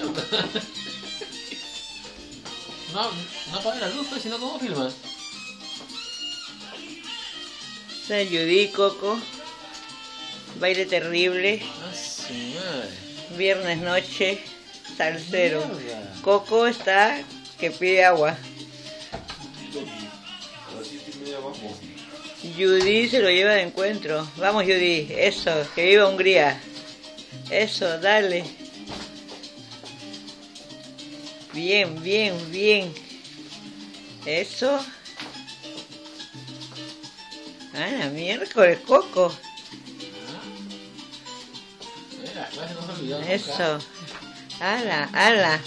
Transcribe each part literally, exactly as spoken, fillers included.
No, no apagues la luz, pues, sino ¿cómo filmas? San Judy, Coco. Baile terrible. Ah, su madre. Viernes noche. Salsero. Mierda. Coco está que pide agua. Judy se lo lleva de encuentro. Vamos, Judy. Eso. Que viva Hungría. Eso, dale. Bien, bien, bien. Eso. Ah, la miércoles, Coco. Mira, clase no se olvidó nunca. Eso. Ala, ala.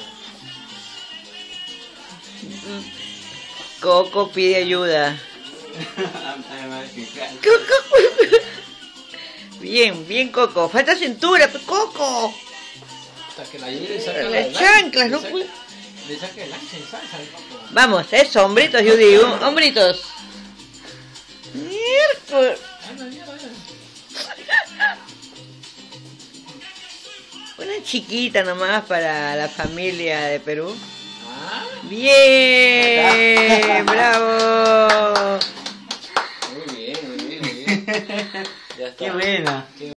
Coco pide ayuda. Coco. Bien, bien, Coco. Falta cintura, pe- Coco. Hasta que la lleve y saque la Las del chanclas, le no saque- puede. Le saque el ancha y salsa al coco. Vamos, eso, hombritos, Judy. hom- Hombritos. Miércoles. Anda, mierda, mierda. Una chiquita nomás para la familia de Perú. Ah, Bien, bravo. muy bien, muy bien, muy bien. Ya está. Qué buena. Qué